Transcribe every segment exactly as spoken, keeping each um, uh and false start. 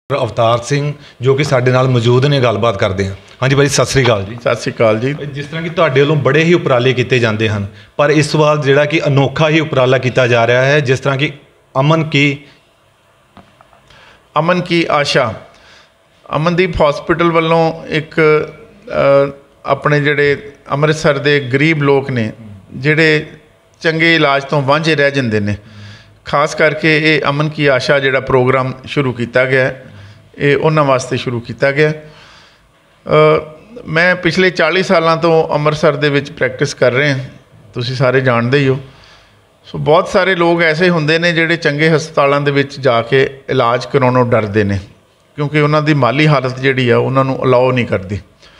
अवतार सिंह जो कि साडे नाल मौजूद ने गलबात करते हैं। हाँ जी भाई सत श्री अकाल जी। सत श्री अकाल जी। जिस तरह कि तुहाडे वल्लों बड़े ही उपराले किए जाते हैं, पर इस वार जिहड़ा कि अनोखा ही उपराला किया जा रहा है, जिस तरह की अमन की अमन की आशा अमनदीप हॉस्पिटल वालों एक अपने जिहड़े अमृतसर के गरीब लोग ने जिहड़े चंगे इलाज तो वांझे रह जाते हैं, खास करके ये अमन की आशा जिहड़ा प्रोग्राम शुरू किया गया है, ये उन्हां वास्ते शुरू किया गया। आ, मैं पिछले चाली सालों तो अमृतसर दे विच प्रैक्टिस कर रहे हैं, तुसीं सारे जानते ही हो। सो बहुत सारे लोग ऐसे होंदे ने जिहड़े चंगे हस्पतालों दे विच जाके इलाज कराउणों डरदे ने, क्योंकि उन्हां दी माली हालत जिहड़ी आ उन्हां नूं अलाउ नहीं करदी।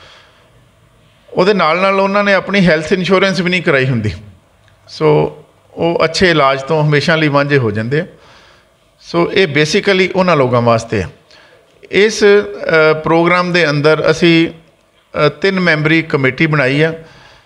उहदे नाल नाल उन्हां ने अपनी हैल्थ इंश्योरेंस भी नहीं कराई हुंदी, सो वो अच्छे इलाज तो हमेशा लिए वांझे हो जाते हैं। सो ये बेसिकली उन्होंने लोगों वास्ते है। इस प्रोग्राम के अंदर असी तीन मैंबरी कमेटी बनाई है।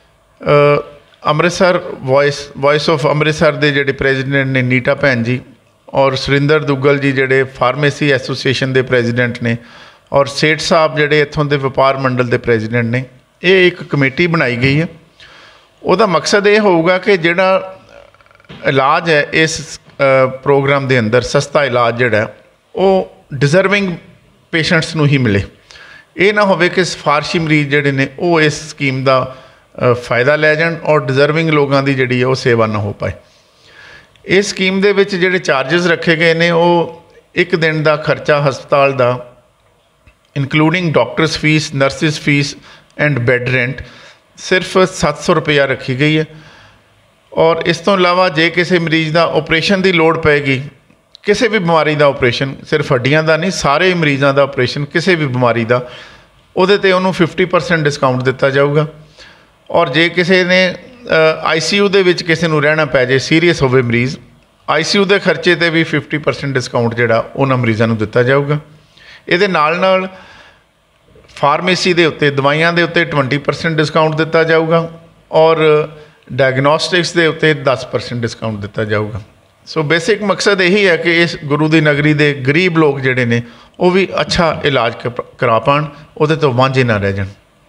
Amritsar voice voice of Amritsar के जोड़े प्रेजिडेंट ने नीटा भैन जी, और सुरिंदर दुग्गल जी जोड़े फार्मेसी एसोसीएशन के प्रेजिडेंट ने, और सेठ साहब जोड़े इत्थों के व्यापार मंडल के प्रेजिडेंट ने, ये एक कमेटी बनाई गई है। उसका मकसद ये होगा कि जिहड़ा इलाज है इस प्रोग्राम के अंदर सस्ता इलाज जोड़ा वो डिजर्विंग पेशेंट्स नूं ही मिले। ये ना होवे कि सिफारशी मरीज जोड़े ने वो इस स्कीम का फ़ायदा लै जाण और डिजर्विंग लोगों की जिहड़ी है वो सेवा ना हो पाए। इस स्कीम दे विच जिहड़े चार्जिस रखे गए ने, वो एक दिन का खर्चा हस्पताल का including doctors fees, nurses fees and bed rent सिर्फ सत्त सौ रुपया रखी गई है। और इस तो इलावा जे किसी मरीज़ का ऑपरेशन की लोड़ पैगी, किसी भी बीमारी का ऑपरेशन, सिर्फ हड्डियां का नहीं, सारे मरीजों का ऑपरेशन किसी भी बीमारी का, उहदे ते उन्होंने फिफ्टी परसेंट डिस्काउंट दिता जाऊगा। और जे किसी ने आई सी यू दे विच किसी नूं रहना पै जाए, सीरीयस होवे मरीज़, आई सी यू के खर्चे ते भी फिफ्टी परसेंट डिस्काउंट जिहड़ा उन्हां मरीजों नूं दिता जाऊगा। इहदे नाल नाल फार्मेसी के उत्ते, दवाइयां के उत्ते ट्वेंटी परसेंट डिस्काउंट दिता जाऊगा, और डायगनोस्टिक्स के उत्ते दस परसेंट डिस्काउंट दिता जाऊगा। सो बेसिक मकसद यही है कि इस गुरु की नगरी के गरीब लोग जिहड़े ने वो भी अच्छा इलाज करा पाण, उहदे तो वांझे ना रह जाण।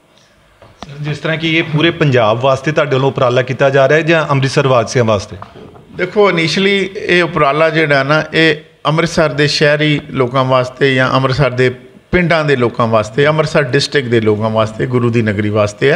जिस तरह कि ये पूरे पंजाब वास्ते तुहाडे वल्लों उपराला किया जा रहा है या अमृतसर वासियों वास्ते? देखो, इनिशली ये उपराला जिहड़ा ना ये अमृतसर के शहरी लोगों वास्ते या अमृतसर के पिंडां दे लोगों वास्ते, अमृतसर डिस्ट्रिक्ट के लोगों वास्ते, गुरु की नगरी वास्ते है।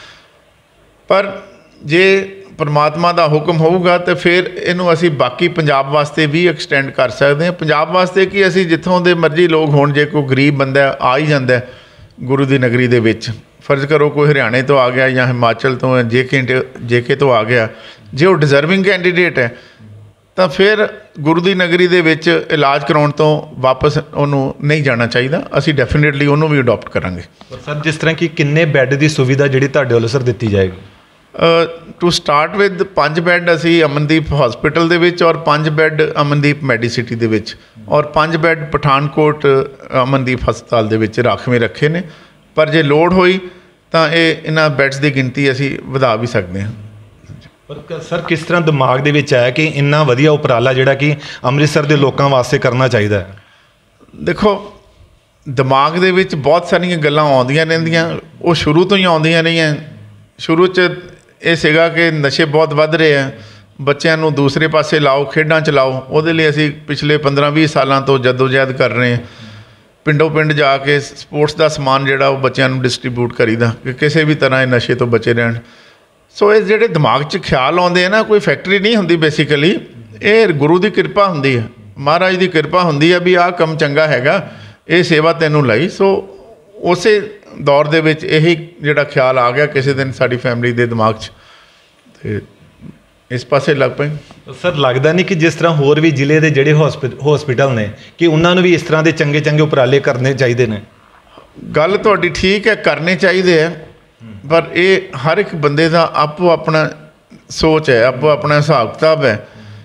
पर जे परमात्मा का हुक्म होगा तो फिर इनू असी बाकी पंजाब वास्ते भी एक्सटेंड कर सकते हैं। पंजाब वास्ते कि असी जितों के मर्जी लोग होण, जे कोई गरीब बंदा आ ही जाता है गुरु की नगरी दे विच, फर्ज करो कोई हरियाणे तो आ गया या हिमाचल तो, जे के जे के तो आ गया, जे वो डिजर्विंग कैंडीडेट है तो फिर गुरु की नगरी दे विच इलाज कराउण तो वापस उन्होंने नहीं जाना चाहिए। असी डेफिनेटली उन्होंने भी अडोप्ट करांगे। सर, जिस तरह की किन्ने बैड की सुविधा जिहड़ी तुहाडे वल्लों सर दित्ती जाएगी? टू स्टार्ट विद पाँच बैड असी अमनदीप हॉस्पिटल दे विच, और पाँच बैड अमनदीप मैਡੀਸਿਟੀ दे विच, और पाँच बैड पठानकोट अमनदीप हस्पताल दे विच राखवें रखे ने। पर जे लोड़ होई तो ये इन्हां बैड्स की गिनती असी वधा भी सकते हैं। पर सर, किस तरह दिमाग दे विच है कि इन्ना वधिया उपराला जिहड़ा कि अमृतसर के लोगों वास्ते करना चाहिए है? देखो, दिमाग दे विच बहुत सारियां गल्लां आउंदियां रहिंदियां, वो शुरू तो ही आउंदियां रहियां। शुरू च ये सीगा कि नशे बहुत वध रहे हैं, बच्चों को दूसरे पासे लाओ, खेडां च लाओ। उहदे लई असीं पिछले पंद्रह बीस सालों तो जदोजहद कर रहे हैं। पिंडों पिंड जाके स्पोर्ट्स का समान जिहड़ा वो बच्चों को डिस्ट्रीब्यूट करीदा कि किसी भी तरह नशे तो बचे रहन। सो ये जिहड़े दिमाग च ख्याल आउंदे ना, कोई फैक्ट्री नहीं हुंदी, बेसिकली ये गुरु की कृपा हुंदी है, महाराज की कृपा हुंदी है भी आह काम चंगा हैगा, ये सेवा तैनूं लई। सो उस दौर दे विच यही जिहड़ा ख्याल आ गया किसी दिन साडी फैमिली दे दिमाग च, ते इस पासे लग पे। सर, लगता नहीं कि जिस तरह होर भी जिले के जिहड़े हॉस्पिटल ने कि उन्होंने भी इस तरह के चंगे चंगे उपराले करने चाहिए ने? गल तुहाडी ठीक है, करने चाहिए है, पर ये हर एक बंदे का आपो अपना सोच है, आपो अपना हिसाब किताब है।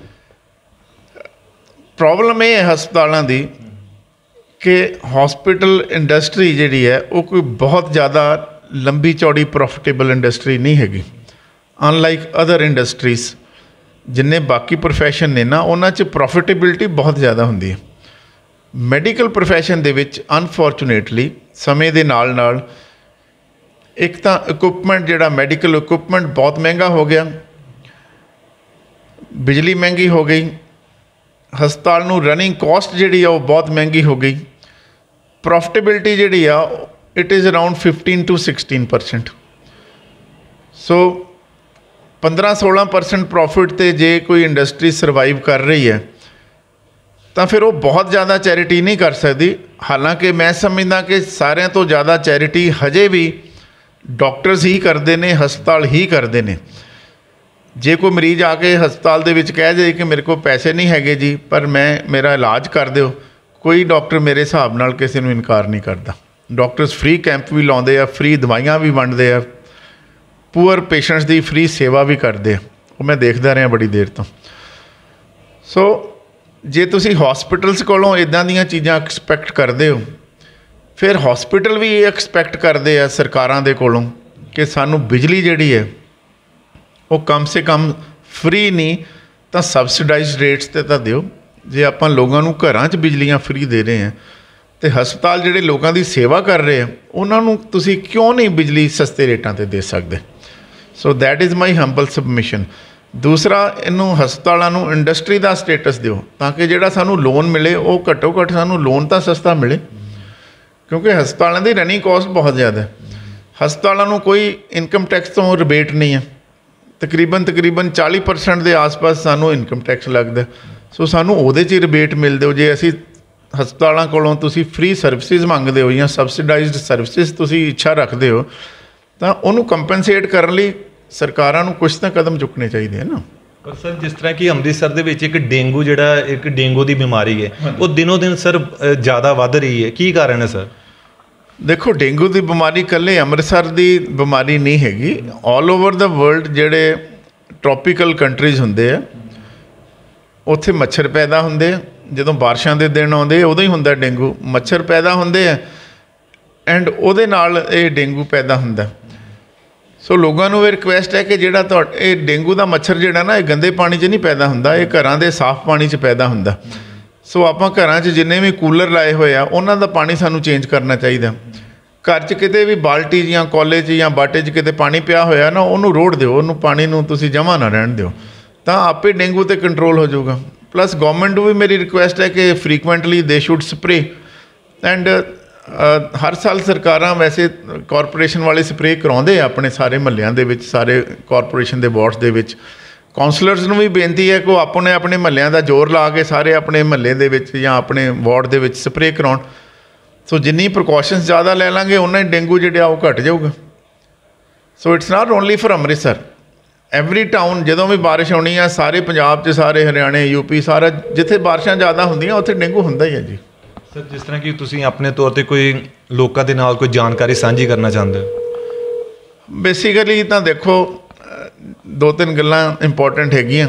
प्रॉब्लम ये है हस्पतालों की कि हॉस्पिटल इंडस्ट्री जिहड़ी है वो कोई बहुत ज़्यादा लंबी चौड़ी प्रॉफिटेबल इंडस्ट्री नहीं हैगी। अनलाइक अदर इंडस्ट्रीज़ जिन्ने बाकी प्रोफैशन ने ना, उन्हां च प्रॉफिटेबिलिटी बहुत ज़्यादा हुंदी है। ਮੈਡੀਕਲ ਪ੍ਰੋਫੈਸ਼ਨ ਦੇ ਵਿੱਚ ਅਨਫੋਰਚੂਨੇਟਲੀ ਸਮੇਂ ਦੇ ਨਾਲ ਨਾਲ ਇੱਕ ਤਾਂ ਇਕੁਪਮੈਂਟ ਜਿਹੜਾ ਮੈਡੀਕਲ ਇਕੁਪਮੈਂਟ ਬਹੁਤ ਮਹਿੰਗਾ ਹੋ ਗਿਆ, ਬਿਜਲੀ ਮਹਿੰਗੀ ਹੋ ਗਈ, ਹਸਪਤਾਲ ਨੂੰ ਰਨਿੰਗ ਕੋਸਟ ਜਿਹੜੀ ਆ ਉਹ ਬਹੁਤ ਮਹਿੰਗੀ ਹੋ ਗਈ, ਪ੍ਰੋਫਿਟੇਬਿਲਿਟੀ ਜਿਹੜੀ ਆ it is around fifteen to sixteen percent. So ਪੰਦਰਾਂ ਸੋਲਾਂ ਪਰਸੈਂਟ ਪ੍ਰੋਫਿਟ 'ਤੇ ਜੇ ਕੋਈ ਇੰਡਸਟਰੀ ਸਰਵਾਈਵ ਕਰ ਰਹੀ ਹੈ ਤਾਂ ਫਿਰ ਉਹ ਬਹੁਤ ਜ਼ਿਆਦਾ ਚੈਰਿਟੀ ਨਹੀਂ ਕਰ ਸਕਦੀ। ਹਾਲਾਂਕਿ ਮੈਂ ਸਮਝਦਾ ਕਿ ਸਾਰਿਆਂ ਤੋਂ ਜ਼ਿਆਦਾ ਚੈਰਿਟੀ ਹਜੇ ਵੀ ਡਾਕਟਰਸ ਹੀ ਕਰਦੇ ਨੇ, ਹਸਪਤਾਲ ਹੀ ਕਰਦੇ ਨੇ। ਜੇ ਕੋਈ ਮਰੀਜ਼ ਆ ਕੇ ਹਸਪਤਾਲ ਦੇ ਵਿੱਚ ਕਹਿ ਜਾਏ ਕਿ ਮੇਰੇ ਕੋਲ ਪੈਸੇ ਨਹੀਂ ਹੈਗੇ ਜੀ ਪਰ ਮੈਂ ਮੇਰਾ ਇਲਾਜ ਕਰ ਦਿਓ, ਕੋਈ ਡਾਕਟਰ ਮੇਰੇ ਹਿਸਾਬ ਨਾਲ ਕਿਸੇ ਨੂੰ ਇਨਕਾਰ ਨਹੀਂ ਕਰਦਾ। ਡਾਕਟਰਸ ਫ੍ਰੀ ਕੈਂਪ ਵੀ ਲਾਉਂਦੇ ਆ, ਫ੍ਰੀ ਦਵਾਈਆਂ ਵੀ ਵੰਡਦੇ ਆ, ਪੂਅਰ ਪੇਸ਼ੈਂਟਸ ਦੀ ਫ੍ਰੀ ਸੇਵਾ ਵੀ ਕਰਦੇ ਆ। ਉਹ ਮੈਂ ਦੇਖਦਾ ਰਿਹਾ ਬੜੀ ਦੇਰ ਤੋਂ। ਸੋ ਜੇ ਤੁਸੀਂ ਹੌਸਪੀਟਲਸ ਕੋਲੋਂ ਇੱਦਾਂ ਦੀਆਂ ਚੀਜ਼ਾਂ ਐਕਸਪੈਕਟ ਕਰਦੇ ਹੋ, ਫਿਰ ਹੌਸਪੀਟਲ ਵੀ ਇਹ ਐਕਸਪੈਕਟ ਕਰਦੇ ਆ ਸਰਕਾਰਾਂ ਦੇ ਕੋਲੋਂ ਕਿ ਸਾਨੂੰ ਬਿਜਲੀ ਜਿਹੜੀ ਹੈ ਉਹ ਕਮ ਸੇ ਕਮ ਫ੍ਰੀ ਨਹੀਂ ਤਾਂ ਸਬਸਿਡਾਈਜ਼ਡ ਰੇਟਸ 'ਤੇ ਤਾਂ ਦਿਓ। ਜੇ ਆਪਾਂ ਲੋਕਾਂ ਨੂੰ ਘਰਾਂ 'ਚ ਬਿਜਲੀਆਂ ਫ੍ਰੀ ਦੇ ਰਹੇ ਹਾਂ ਅਤੇ ਹਸਪਤਾਲ ਜਿਹੜੇ ਲੋਕਾਂ ਦੀ ਸੇਵਾ ਕਰ ਰਹੇ ਆ ਉਹਨਾਂ ਨੂੰ ਤੁਸੀਂ ਕਿਉਂ ਨਹੀਂ ਬਿਜਲੀ ਸਸਤੇ ਰੇਟਾਂ 'ਤੇ ਦੇ ਸਕਦੇ? So that is my humble submission. ਦੂਸਰਾ, ਇਹਨੂੰ ਹਸਪਤਾਲਾਂ ਨੂੰ ਇੰਡਸਟਰੀ ਦਾ ਸਟੇਟਸ ਦਿਓ ਤਾਂ ਕਿ ਜਿਹੜਾ ਸਾਨੂੰ ਲੋਨ ਮਿਲੇ ਉਹ ਘੱਟੋ ਘੱਟ ਸਾਨੂੰ ਲੋਨ ਤਾਂ ਸਸਤਾ ਮਿਲੇ, ਕਿਉਂਕਿ ਹਸਪਤਾਲਾਂ ਦੀ ਰਨਿੰਗ ਕੋਸਟ ਬਹੁਤ ਜ਼ਿਆਦਾ ਹੈ। ਹਸਪਤਾਲਾਂ ਨੂੰ ਕੋਈ ਇਨਕਮ ਟੈਕਸ ਤੋਂ ਰਿਬੇਟ ਨਹੀਂ ਹੈ, ਤਕਰੀਬਨ ਤਕਰੀਬਨ ਚਾਲੀ ਪਰਸੈਂਟ ਦੇ ਆਸ-ਪਾਸ ਸਾਨੂੰ ਇਨਕਮ ਟੈਕਸ ਲੱਗਦਾ। ਸੋ ਸਾਨੂੰ ਉਹਦੇ 'ਚ ਹੀ ਰਿਬੇਟ ਮਿਲਦੇ ਹੋ। ਜੇ ਅਸੀਂ ਹਸਪਤਾਲਾਂ ਕੋਲੋਂ ਤੁਸੀਂ ਫ੍ਰੀ ਸਰਵਿਸਿਜ਼ ਮੰਗਦੇ ਹੋ ਜਾਂ ਸਬਸਿਡਾਈਜ਼ਡ ਸਰਵਿਸਿਜ਼ ਤੁਸੀਂ ਇੱਛਾ ਰੱਖਦੇ ਹੋ ਤਾਂ ਉਹਨੂੰ ਕੰਪਨਸੇਟ ਕਰਨ ਲਈ ਸਰਕਾਰਾਂ ਨੂੰ ਕੁਛ ਤਾਂ ਕਦਮ ਚੁੱਕਣੇ ਚਾਹੀਦੇ ਹਨ ਨਾ। ਪਰ ਸਰ ਜਿਸ ਤਰ੍ਹਾਂ ਕਿ ਅੰਮ੍ਰਿਤਸਰ ਦੇ ਵਿੱਚ ਇੱਕ ਡੇਂਗੂ ਜਿਹੜਾ ਇੱਕ ਡੇਂਗੂ ਦੀ ਬਿਮਾਰੀ ਹੈ ਉਹ ਦਿਨੋਂ ਦਿਨ ਸਰ ਜ਼ਿਆਦਾ ਵੱਧ ਰਹੀ ਹੈ, ਕੀ ਕਾਰਨ ਹੈ ਸਰ? ਦੇਖੋ, ਡੇਂਗੂ ਦੀ ਬਿਮਾਰੀ ਇਕੱਲੇ ਅੰਮ੍ਰਿਤਸਰ ਦੀ ਬਿਮਾਰੀ ਨਹੀਂ ਹੈਗੀ। ਆਲ ਓਵਰ ਦਾ ਵਰਲਡ ਜਿਹੜੇ ਟ੍ਰੋਪੀਕਲ ਕੰਟਰੀਜ਼ ਹੁੰਦੇ ਆ ਉੱਥੇ ਮੱਛਰ ਪੈਦਾ ਹੁੰਦੇ ਆ। ਜਦੋਂ ਬਾਰਿਸ਼ਾਂ ਦੇ ਦਿਨ ਆਉਂਦੇ ਉਦੋਂ ਹੀ ਹੁੰਦਾ ਡੇਂਗੂ, ਮੱਛਰ ਪੈਦਾ ਹੁੰਦੇ ਆ ਐਂਡ ਉਹਦੇ ਨਾਲ ਇਹ ਡੇਂਗੂ ਪੈਦਾ ਹੁੰਦਾ। ਸੋ ਲੋਕਾਂ ਨੂੰ ਇਹ ਰਿਕੁਐਸਟ ਹੈ ਕਿ ਜਿਹੜਾ ਤੁਹਾਡਾ ਇਹ ਡੇਂਗੂ ਦਾ ਮੱਛਰ ਜਿਹੜਾ ਨਾ ਇਹ ਗੰਦੇ ਪਾਣੀ 'ਚ ਨਹੀਂ ਪੈਦਾ ਹੁੰਦਾ, ਇਹ ਘਰਾਂ ਦੇ ਸਾਫ਼ ਪਾਣੀ 'ਚ ਪੈਦਾ ਹੁੰਦਾ। ਸੋ ਆਪਾਂ ਘਰਾਂ 'ਚ ਜਿੰਨੇ ਵੀ ਕੂਲਰ ਲਾਏ ਹੋਏ ਆ ਉਹਨਾਂ ਦਾ ਪਾਣੀ ਸਾਨੂੰ ਚੇਂਜ ਕਰਨਾ ਚਾਹੀਦਾ। ਘਰ 'ਚ ਕਿਤੇ ਵੀ ਬਾਲਟੀ ਜਾਂ ਕੋਲੇ 'ਚ ਜਾਂ ਬਾਟੇ 'ਚ ਕਿਤੇ ਪਾਣੀ ਪਿਆ ਹੋਇਆ ਨਾ ਉਹਨੂੰ ਰੋੜ ਦਿਓ, ਉਹਨੂੰ ਪਾਣੀ ਨੂੰ ਤੁਸੀਂ ਜਮ੍ਹਾਂ ਨਾ ਰਹਿਣ ਦਿਓ, ਤਾਂ ਆਪੇ ਡੇਂਗੂ 'ਤੇ ਕੰਟਰੋਲ ਹੋ ਜਾਊਗਾ। ਪਲੱਸ ਗੌਰਮੈਂਟ ਨੂੰ ਵੀ ਮੇਰੀ ਰਿਕੁਐਸਟ ਹੈ ਕਿ ਫਰੀਕੁਐਂਟਲੀ ਦੇ ਸ਼ੁੱਡ ਸਪਰੇ ਐਂਡ ਹਰ ਸਾਲ ਸਰਕਾਰਾਂ ਵੈਸੇ ਕਾਰਪੋਰੇਸ਼ਨ ਵਾਲੇ ਸਪਰੇਅ ਕਰਾਉਂਦੇ ਆ ਆਪਣੇ ਸਾਰੇ ਮਹੱਲਿਆਂ ਦੇ ਵਿੱਚ, ਸਾਰੇ ਕਾਰਪੋਰੇਸ਼ਨ ਦੇ ਵਾਰਡਸ ਦੇ ਵਿੱਚ। ਕਾਉਂਸਲਰਸ ਨੂੰ ਵੀ ਬੇਨਤੀ ਹੈ ਕਿ ਉਹ ਆਪਣੇ ਆਪਣੇ ਮਹੱਲਿਆਂ ਦਾ ਜ਼ੋਰ ਲਾ ਕੇ ਸਾਰੇ ਆਪਣੇ ਮਹੱਲੇ ਦੇ ਵਿੱਚ ਜਾਂ ਆਪਣੇ ਵਾਰਡ ਦੇ ਵਿੱਚ ਸਪਰੇਅ ਕਰਾਉਣ। ਸੋ ਜਿੰਨੀ ਪ੍ਰੀਕਾਸ਼ਨਸ ਜ਼ਿਆਦਾ ਲੈ ਲਾਂਗੇ ਉਨਾ ਹੀ ਡੇਂਗੂ ਜਿਹੜਾ ਉਹ ਘੱਟ ਜਾਊਗਾ। So it's not only for Amritsar, every town ਜਦੋਂ ਵੀ ਬਾਰਿਸ਼ ਆਉਣੀ ਆ ਸਾਰੇ ਪੰਜਾਬ 'ਚ, ਸਾਰੇ ਹਰਿਆਣੇ, ਯੂਪੀ, ਸਾਰਾ ਜਿੱਥੇ ਬਾਰਿਸ਼ਾਂ ਜ਼ਿਆਦਾ ਹੁੰਦੀਆਂ ਉੱਥੇ ਡੇਂਗੂ ਹੁੰਦਾ ਹੀ ਹੈ ਜੀ। ਸਰ ਜਿਸ ਤਰ੍ਹਾਂ ਕਿ ਤੁਸੀਂ ਆਪਣੇ ਤੌਰ 'ਤੇ ਕੋਈ ਲੋਕਾਂ ਦੇ ਨਾਲ ਕੋਈ ਜਾਣਕਾਰੀ ਸਾਂਝੀ ਕਰਨਾ ਚਾਹੁੰਦੇ ਹੋ? ਬੇਸਿਕਲੀ ਤਾਂ ਦੇਖੋ ਦੋ ਤਿੰਨ ਗੱਲਾਂ ਇੰਪੋਰਟੈਂਟ ਹੈਗੀਆਂ।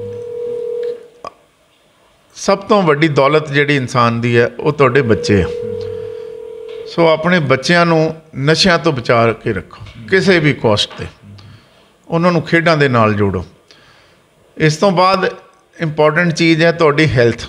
ਸਭ ਤੋਂ ਵੱਡੀ ਦੌਲਤ ਜਿਹੜੀ ਇਨਸਾਨ ਦੀ ਹੈ ਉਹ ਤੁਹਾਡੇ ਬੱਚੇ ਆ। ਸੋ ਆਪਣੇ ਬੱਚਿਆਂ ਨੂੰ ਨਸ਼ਿਆਂ ਤੋਂ ਬਚਾ ਕੇ ਰੱਖੋ ਕਿਸੇ ਵੀ ਕੋਸਟ 'ਤੇ, ਉਹਨਾਂ ਨੂੰ ਖੇਡਾਂ ਦੇ ਨਾਲ ਜੋੜੋ। ਇਸ ਤੋਂ ਬਾਅਦ ਇੰਪੋਰਟੈਂਟ ਚੀਜ਼ ਹੈ ਤੁਹਾਡੀ ਹੈਲਥ।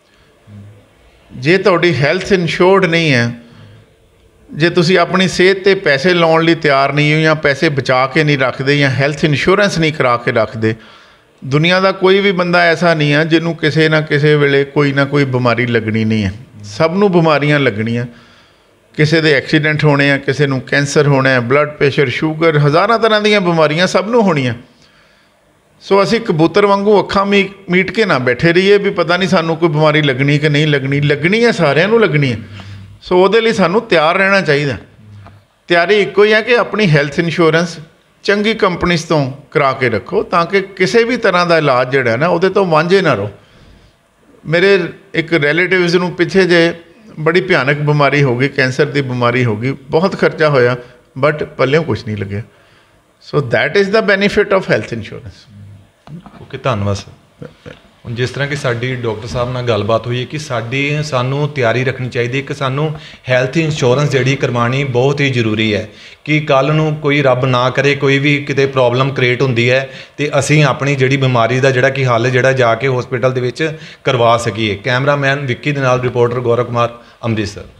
ਜੇ ਤੁਹਾਡੀ ਹੈਲਥ ਇਨਸ਼ੋਰਡ ਨਹੀਂ ਹੈ, ਜੇ ਤੁਸੀਂ ਆਪਣੀ ਸਿਹਤ 'ਤੇ ਪੈਸੇ ਲਾਉਣ ਲਈ ਤਿਆਰ ਨਹੀਂ ਹੋ ਜਾਂ ਪੈਸੇ ਬਚਾ ਕੇ ਨਹੀਂ ਰੱਖਦੇ ਜਾਂ ਹੈਲਥ ਇੰਸ਼ੋਰੈਂਸ ਨਹੀਂ ਕਰਾ ਕੇ ਰੱਖਦੇ, ਦੁਨੀਆ ਦਾ ਕੋਈ ਵੀ ਬੰਦਾ ਐਸਾ ਨਹੀਂ ਹੈ ਜਿਹਨੂੰ ਕਿਸੇ ਨਾ ਕਿਸੇ ਵੇਲੇ ਕੋਈ ਨਾ ਕੋਈ ਬਿਮਾਰੀ ਲੱਗਣੀ ਨਹੀਂ ਹੈ। ਸਭ ਨੂੰ ਬਿਮਾਰੀਆਂ ਲੱਗਣੀਆਂ, ਕਿਸੇ ਦੇ ਐਕਸੀਡੈਂਟ ਹੋਣੇ ਆ, ਕਿਸੇ ਨੂੰ ਕੈਂਸਰ ਹੋਣਾ ਹੈ, ਬਲੱਡ ਪ੍ਰੈਸ਼ਰ, ਸ਼ੂਗਰ, ਹਜ਼ਾਰਾਂ ਤਰ੍ਹਾਂ ਦੀਆਂ ਬਿਮਾਰੀਆਂ ਸਭ ਨੂੰ ਹੋਣੀਆਂ। ਸੋ ਅਸੀਂ ਕਬੂਤਰ ਵਾਂਗੂ ਅੱਖਾਂ ਮੀ ਮੀਟ ਕੇ ਨਾ ਬੈਠੇ ਰਹੀਏ ਵੀ ਪਤਾ ਨਹੀਂ ਸਾਨੂੰ ਕੋਈ ਬਿਮਾਰੀ ਲੱਗਣੀ ਕਿ ਨਹੀਂ ਲੱਗਣੀ। ਲੱਗਣੀ ਹੈ, ਸਾਰਿਆਂ ਨੂੰ ਲੱਗਣੀ ਹੈ। ਸੋ ਉਹਦੇ ਲਈ ਸਾਨੂੰ ਤਿਆਰ ਰਹਿਣਾ ਚਾਹੀਦਾ। ਤਿਆਰੀ ਇੱਕੋ ਹੀ ਹੈ ਕਿ ਆਪਣੀ ਹੈਲਥ ਇੰਸ਼ੋਰੈਂਸ ਚੰਗੀ ਕੰਪਨੀਜ਼ ਤੋਂ ਕਰਾ ਕੇ ਰੱਖੋ ਤਾਂ ਕਿ ਕਿਸੇ ਵੀ ਤਰ੍ਹਾਂ ਦਾ ਇਲਾਜ ਜਿਹੜਾ ਨਾ ਉਹਦੇ ਤੋਂ ਵਾਂਝੇ ਨਾ ਰਹੋ। ਮੇਰੇ ਇੱਕ ਰਿਲੇਟਿਵਸ ਨੂੰ ਪਿੱਛੇ ਜੇ ਬੜੀ ਭਿਆਨਕ ਬਿਮਾਰੀ ਹੋ ਗਈ, ਕੈਂਸਰ ਦੀ ਬਿਮਾਰੀ ਹੋ ਗਈ, ਬਹੁਤ ਖਰਚਾ ਹੋਇਆ ਬਟ ਪੱਲਿਓਂ ਕੁਛ ਨਹੀਂ ਲੱਗਿਆ। So that is the benefit of health insurance. Okay, ਧੰਨਵਾਦ ਸਰ। ਜਿਸ ਤਰ੍ਹਾਂ ਕਿ ਸਾਡੀ ਡਾਕਟਰ ਸਾਹਿਬ ਨਾਲ ਗੱਲਬਾਤ ਹੋਈ ਹੈ ਕਿ ਸਾਡੀ ਸਾਨੂੰ ਤਿਆਰੀ ਰੱਖਣੀ ਚਾਹੀਦੀ ਹੈ ਕਿ ਸਾਨੂੰ ਹੈਲਥ ਇੰਸ਼ੋਰੈਂਸ ਜਿਹੜੀ ਕਰਵਾਉਣੀ ਬਹੁਤ ਹੀ ਜ਼ਰੂਰੀ ਹੈ ਕਿ ਕੱਲ੍ਹ ਨੂੰ ਕੋਈ ਰੱਬ ਨਾ ਕਰੇ ਕੋਈ ਵੀ ਕਿਤੇ ਪ੍ਰੋਬਲਮ ਕ੍ਰੀਏਟ ਹੁੰਦੀ ਹੈ ਤੇ ਅਸੀਂ ਆਪਣੀ ਜਿਹੜੀ ਬਿਮਾਰੀ ਦਾ ਜਿਹੜਾ ਕਿ ਹੱਲ ਜਿਹੜਾ ਜਾ ਕੇ ਹਸਪੀਟਲ ਦੇ ਵਿੱਚ ਕਰਵਾ ਸਕੀਏ। ਕੈਮਰਾਮੈਨ ਵਿੱਕੀ ਦੇ ਨਾਲ ਰਿਪੋਰਟਰ ਗੌਰਵ ਕੁਮਾਰ, ਅੰਮ੍ਰਿਤਸਰ।